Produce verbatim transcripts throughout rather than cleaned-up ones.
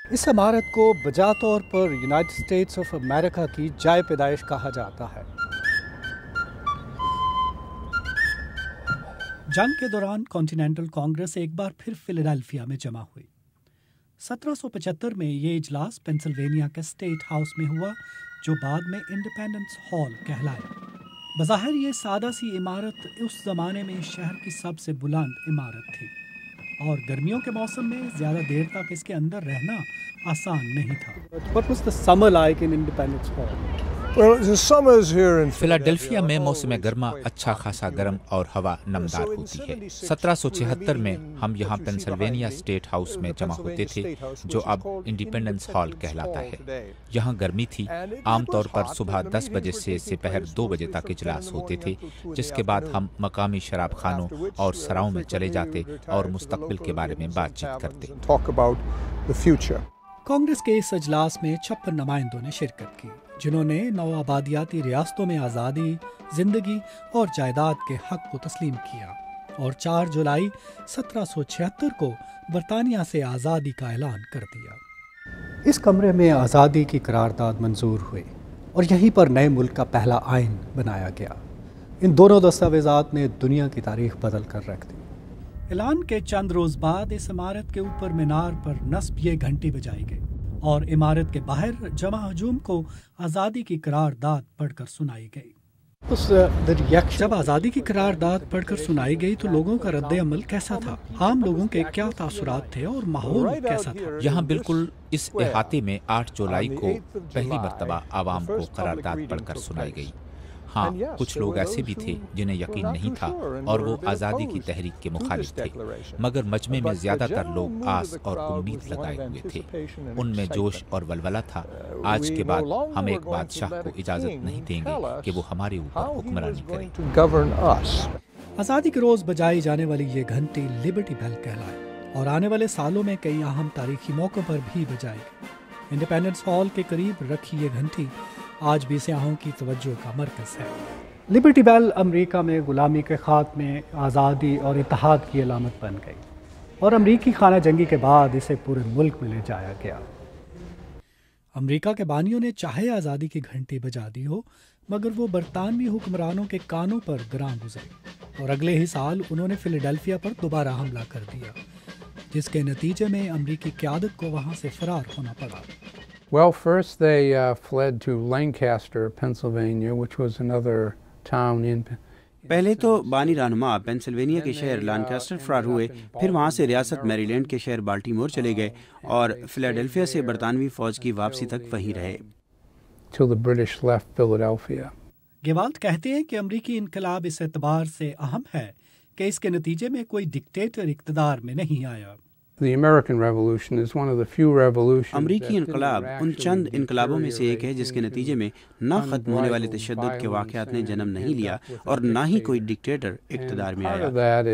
اس عمارت کو بجا طور پر یونائٹڈ اسٹیٹس آف امریکہ کی جائے پیدائش کہا جاتا ہے۔ جنگ کے دوران کانٹیننٹل کانگریس ایک بار پھر فیلاڈیلفیا میں جمع ہوئی۔ سترہ سو پچہتر میں یہ اجلاس پینسلوینیا کے اسٹیٹ ہاؤس میں ہوا، جو بعد میں انڈیپینڈنس ہال کہلایا۔ بظاہر یہ سادہ سی عمارت اس زمانے میں شہر کی سب سے بلند عمارت تھی، اور گرمیوں کے موسم میں زیادہ دیر تک اس کے اندر رہنا آسان نہیں تھا۔ What was the summer like in Independence Hall? Well, the summers here in فیلاڈیلفیا میں موسم گرما اچھا خاصا گرم اور ہوا نمدار ہوتی ہے۔ سترہ سو چھہتر میں ہم یہاں پینسلوینیا اسٹیٹ ہاؤس میں جمع ہوتے تھے، جو اب انڈیپینڈنس ہال کہلاتا ہے۔ یہاں گرمی تھی، عام طور پر صبح دس بجے سے دوپہر دو بجے تک اجلاس ہوتے تھے، جس کے بعد ہم مقامی شراب خانوں اور سراؤں میں چلے جاتے اور مستقبل کے بارے میں بات چیت کرتے۔ کانگریس کے اس اجلاس میں چھپن نمائندوں نے شرکت کی، جنہوں نے نو آبادیاتی ریاستوں میں آزادی، زندگی اور جائیداد کے حق کو تسلیم کیا، اور چار جولائی سترہ سو چھہتر کو برطانیہ سے آزادی کا اعلان کر دیا۔ اس کمرے میں آزادی کی قرارداد منظور ہوئی، اور یہیں پر نئے ملک کا پہلا آئین بنایا گیا۔ ان دونوں دستاویزات نے دنیا کی تاریخ بدل کر رکھ دی۔ اعلان کے چند روز بعد اس عمارت کے اوپر مینار پر نصب یہ گھنٹی بجائی گئی، اور عمارت کے باہر جمع ہجوم کو آزادی کی قرارداد پڑھ کر سنائی گئی۔ جب آزادی کی قرارداد پڑھ کر سنائی گئی تو لوگوں کا رد عمل کیسا تھا؟ عام لوگوں کے کیا تاثرات تھے اور ماحول کیسا تھا؟ یہاں بالکل اس احاطے میں آٹھ جولائی کو پہلی مرتبہ عوام کو قرارداد پڑھ کر سنائی گئی۔ ہاں، کچھ لوگ ایسے بھی تھے جنہیں یقین نہیں تھا اور وہ آزادی کی تحریک کے مخالف تھے، مگر مجمع میں زیادہ تر لوگ آس اور امید لگائے ہوئے تھے۔ ان میں جوش اور ولولہ تھا۔ آج کے بعد ہم ایک بادشاہ کو اجازت نہیں دیں گے کہ وہ ہمارے اوپر حکمرانی کرے۔ آزادی کے روز بجائی جانے والی یہ گھنٹی لبرٹی بیل کہلائے، اور آنے والے سالوں میں کئی اہم تاریخی موقعوں پر بھی بجائی گئی۔ انڈیپینڈنس ہال کے قریب رکھی یہ گھنٹی آج بھی سیاحوں کی توجہ کا مرکز ہے۔ لبرٹی بیل امریکہ میں غلامی کے خاتمے، آزادی اور اتحاد کی علامت بن گئی، اور امریکی خانہ جنگی کے بعد اسے پورے ملک میں لے جایا گیا۔ امریکہ کے بانیوں نے چاہے آزادی کی گھنٹی بجا دی ہو، مگر وہ برطانوی حکمرانوں کے کانوں پر گراں گزری، اور اگلے ہی سال انہوں نے فیلاڈیلفیا پر دوبارہ حملہ کر دیا، جس کے نتیجے میں امریکی قیادت کو وہاں سے فرار ہونا پڑا۔ Well, first they uh, fled to Lancaster, Pennsylvania, which was another town in پہلے تو بانی رہنما پینسلوینیا کے شہر لانکاسٹر فرار ہوئے، پھر وہاں سے ریاست میری لینڈ کے شہر بالٹیمور چلے گئے، اور فیلاڈیلفیا سے برطانوی فوج کی واپسی تک وہیں رہے۔ till the British left Philadelphia. گیوالٹ کہتے ہیں کہ امریکی انقلاب اس اعتبار سے اہم ہے کہ اس کے نتیجے میں کوئی ڈکٹیٹر اقتدار میں نہیں آیا۔ The American Revolution is one of the few revolutions امریکی انقلاب ان چند انقلابوں میں سے ایک ہے جس کے نتیجے میں نہ ختم ہونے والے تشدد کے واقعات نے جنم نہیں لیا، اور نہ ہی کوئی ڈکٹیٹر اقتدار میں آیا۔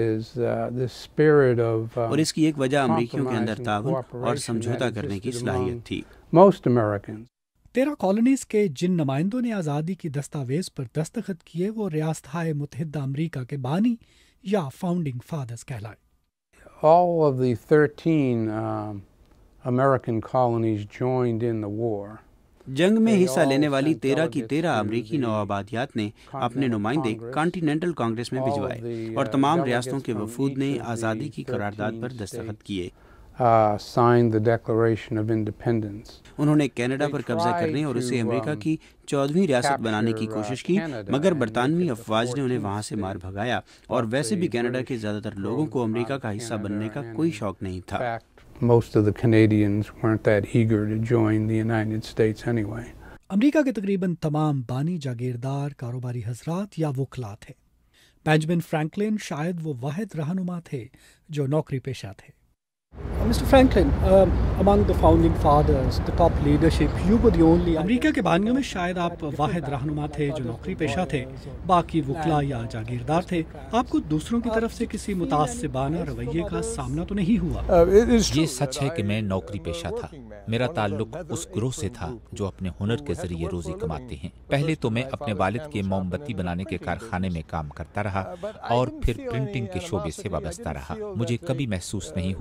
اور اس کی ایک وجہ امریکیوں کے اندر تعاون اور سمجھوتا کرنے کی صلاحیت تھی۔ Most Americans تیرہ کالونیز کے جن نمائندوں نے آزادی کی دستاویز پر دستخط کیے وہ ریاستہائے متحدہ امریکہ کے بانی یا فاؤنڈنگ فادرز کہلائے۔ all of the thirteen uh, American colonies joined in the war. جنگ میں حصہ لینے والی تیرہ کی تیرہ امریکی نوآبادیات نے اپنے نمائندے کانٹیننٹل کانگریس میں بھجوائے، اور تمام ریاستوں کے وفود نے آزادی کی قرارداد پر دستخط کیے۔ Uh, signed the Declaration of Independence. انہوں نے کینیڈا پر قبضہ کرنے اور اسے امریکہ کی چودہویں ریاست بنانے کی کوشش کی، مگر برطانوی افواج نے انہیں وہاں سے مار بھگایا، اور ویسے بھی کینیڈا کے زیادہ تر لوگوں کو امریکہ کا حصہ بننے کا کوئی شوق نہیں تھا۔ Most of the Canadians weren't that eager to join the United States anyway. امریکہ کے تقریباً تمام بانی جاگیردار کاروباری حضرات یا وکلا تھے۔ بینجامن فرینکلن شاید وہ واحد رہنما تھے جو نوکری پیشہ تھے۔ Mister Franklin, um, among the founding fathers, the top leadership, you were the only... امریکہ کے بانیوں میں شاید آپ واحد رہنما تھے جو نوکری پیشہ تھے، باقی وکلا یا جاگیردار تھے۔ آپ کو دوسروں کی طرف سے کسی متعصبانہ رویے کا سامنا تو نہیں ہوا؟ یہ سچ ہے کہ میں نوکری پیشہ تھا۔ میرا تعلق اس گروہ سے تھا جو اپنے ہنر کے ذریعے روزی کماتے ہیں۔ پہلے تو میں اپنے والد کے موم بتی بنانے کے کارخانے میں کام کرتا رہا، اور پھر پرنٹنگ کے شعبے سے وابستہ رہا۔ مجھے کبھی محسوس نہیں ہوا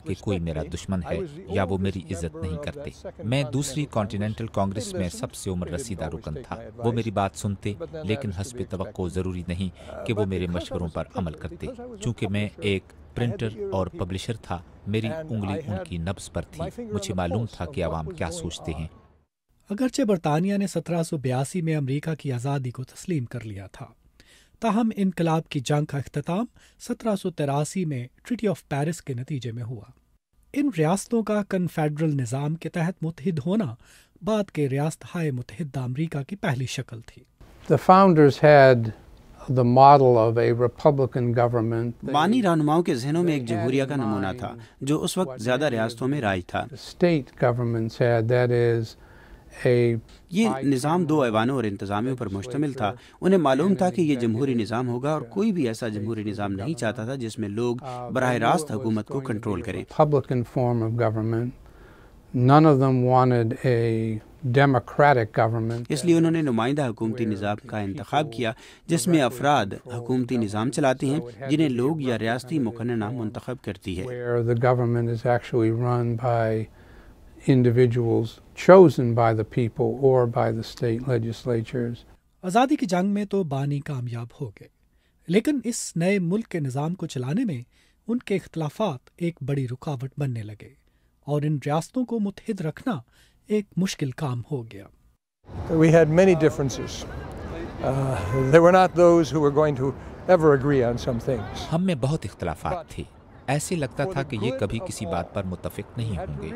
कि कोई मेरा दुश्मन है या वो मेरी इज्जत नहीं करते। मैं दूसरी कॉन्टिनेंटल कांग्रेस में सबसे उम्र रसीदा रुकन था। वो मेरी बात सुनते, लेकिन हस्ब तवक्को ज़रूरी नहीं कि वो मेरे मशवरों पर अमल करते। चूँकि मैं एक प्रिंटर और पब्लिशर था, मेरी उंगली उनकी नब्ज पर थी। मुझे मालूम था कि अवाम क्या सोचते हैं। अगरचे बरतानिया ने सत्रह सौ बयासी में अमरीका की आज़ादी को तस्लीम कर लिया था, ताहम इनकलाब की जंग का अख्ताम सत्रह सौ तिरासी में ट्रीटी ऑफ पेरिस के नतीजे में हुआ। इन रियासतों का कन्फेडरल निज़ाम के तहत मुत्तहिद होना बाद के रियासत-हाए मुत्तहिदा अमरीका की पहली शक्ल थी। The founders had the model of a republican government. बानी रहनुमाओं के जहनों में एक जमहूरिया का नमूना था जो उस वक्त ज्यादा रियासतों में राज था। State governments had, that is, a ये निज़ाम दो ऐवानों और इंतज़ामियों पर मुश्तमिल था। उन्हें मालूम था कि ये जमहूरी निज़ाम होगा और कोई भी ऐसा जमहूरी निज़ाम नहीं चाहता था जिसमें लोग बराह रास्त हुकूमत को कंट्रोल करें। Republican form of government. None of them wanted a democratic government. इसलिए उन्होंने नुमाइंदा हुकूमती निज़ाम का इंतखाब किया जिसमें अफराद हुकूमती निज़ाम चलाते हैं जिन्हें लोग या रियासती मुकन्नना मुंतखब करती है। Where the government is actually run by individuals chosen by the people or by the state legislatures. आज़ादी की जंग में तो बानी कामयाब हो गए, लेकिन इस नए मुल्क के निज़ाम को चलाने में उनके इख्तलाफात एक बड़ी रुकावट बनने लगे और इन रियासतों को मुत्तहिद रखना एक मुश्किल काम हो गया। We had many differences. Uh, they were not those who were going to ever agree on some things. हम में बहुत इख्तलाफात थे। ऐसे लगता था कि ये कभी किसी बात पर मुत्तफिक नहीं होंगे,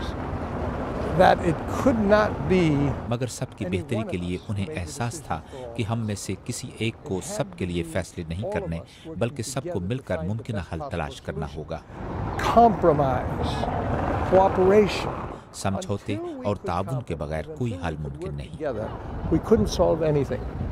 that it could not be मगर सबकी बेहतरी के लिए उन्हें एहसास था कि हम में से किसी एक को सब के लिए फैसले नहीं करने बल्कि सबको मिलकर मुमकिन हल तलाश करना होगा। compromise, cooperation. समझौते और ताउन के बगैर कोई हल मुमकिन नहीं। We couldn't solve anything.